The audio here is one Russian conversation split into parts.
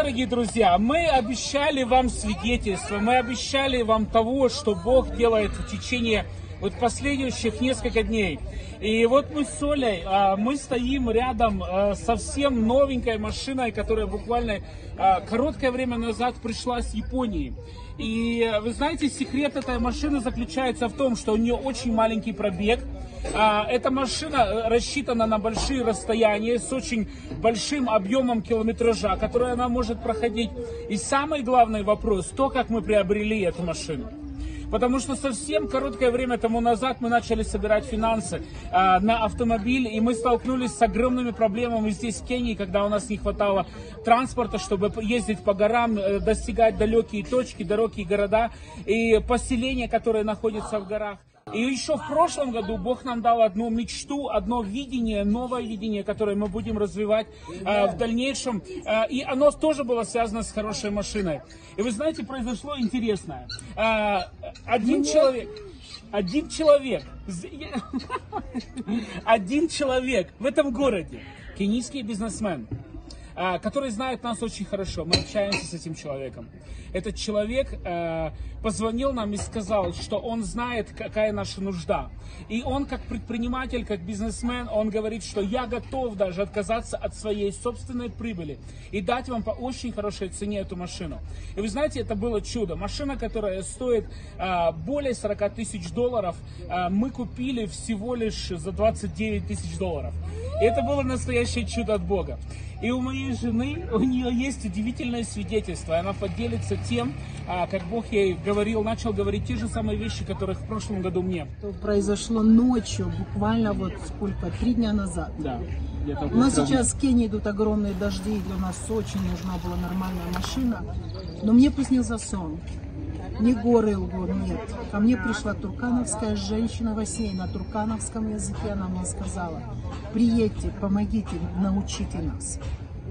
дорогие друзья, мы обещали вам свидетельство, мы обещали вам того, что Бог делает в течение последующих несколько дней. И вот мы с Олей, мы стоим рядом совсем новенькой машиной, которая буквально короткое время назад пришла с Японии. И вы знаете, секрет этой машины заключается в том, что у нее очень маленький пробег. Эта машина рассчитана на большие расстояния с очень большим объемом километража, который она может проходить. И самый главный вопрос, то, как мы приобрели эту машину. Потому что совсем короткое время тому назад мы начали собирать финансы на автомобиль, и мы столкнулись с огромными проблемами здесь, в Кении, когда у нас не хватало транспорта, чтобы ездить по горам, достигать далекие точки, далекие города и поселения, которые находятся в горах. И еще в прошлом году Бог нам дал одну мечту, одно видение, новое видение, которое мы будем развивать в дальнейшем. И оно тоже было связано с хорошей машиной. И вы знаете, произошло интересное. Один человек в этом городе, кенийский бизнесмен, который знает нас очень хорошо. Мы общаемся с этим человеком. Этот человек позвонил нам и сказал, что он знает, какая наша нужда. И он, как предприниматель, как бизнесмен, он говорит, что я готов даже отказаться от своей собственной прибыли и дать вам по очень хорошей цене эту машину. И вы знаете, это было чудо. Машина, которая стоит более 40 тысяч долларов, мы купили всего лишь за 29 тысяч долларов. И это было настоящее чудо от Бога. И у моей жены, у нее есть удивительное свидетельство. Она поделится тем, как Бог ей говорил, начал говорить те же самые вещи, которых в прошлом году мне. Это произошло ночью, буквально вот сколько, 3 дня назад. Да. У нас сейчас в Кении идут огромные дожди, и для нас очень нужна была нормальная машина. Но мне приснился сон. Не горы лгут, нет. Ко мне пришла туркановская женщина во сне, на туркановском языке она мне сказала: приедьте, помогите, научите нас.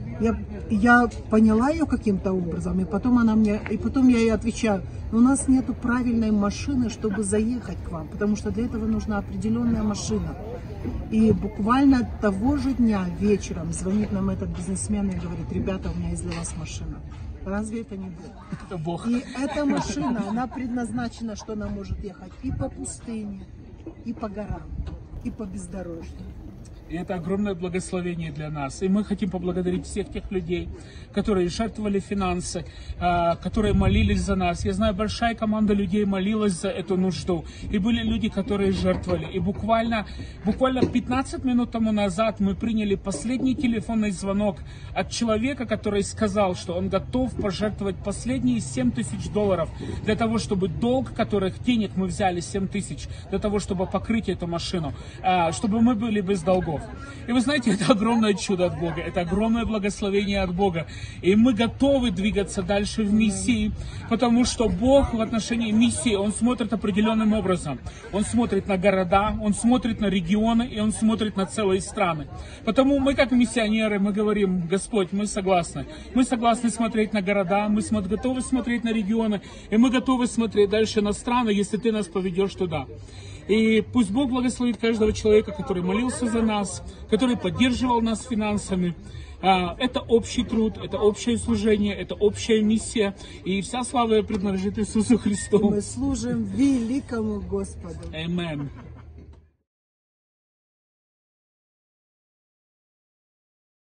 Я поняла ее каким-то образом, и потом я ей отвечаю: у нас нету правильной машины, чтобы заехать к вам, потому что для этого нужна определенная машина. И буквально того же дня вечером звонит нам этот бизнесмен и говорит: ребята, у меня есть для вас машина. Разве это не Бог? Это Бог. И эта машина, она предназначена, что она может ехать и по пустыне, и по горам, и по бездорожью. И это огромное благословение для нас. И мы хотим поблагодарить всех тех людей, которые жертвовали финансы, которые молились за нас. Я знаю, большая команда людей молилась за эту нужду. И были люди, которые жертвовали. И буквально 15 минут тому назад мы приняли последний телефонный звонок от человека, который сказал, что он готов пожертвовать последние 7 тысяч долларов для того, чтобы долг, денег мы взяли 7 тысяч, для того, чтобы покрыть эту машину, чтобы мы были без долгов. И вы знаете, это огромное чудо от Бога, это огромное благословение от Бога. И мы готовы двигаться дальше в миссии, потому что Бог в отношении миссии, Он смотрит определенным образом. Он смотрит на города, Он смотрит на регионы, и Он смотрит на целые страны. Потому мы, как миссионеры, мы говорим: Господь, мы согласны. Мы согласны смотреть на города, мы готовы смотреть на регионы, и мы готовы смотреть дальше на страны, если Ты нас поведешь туда. И пусть Бог благословит каждого человека, который молился за нас, который поддерживал нас финансами. Это общий труд, это общее служение, это общая миссия. И вся слава принадлежит Иисусу Христу. Мы служим великому Господу. Аминь.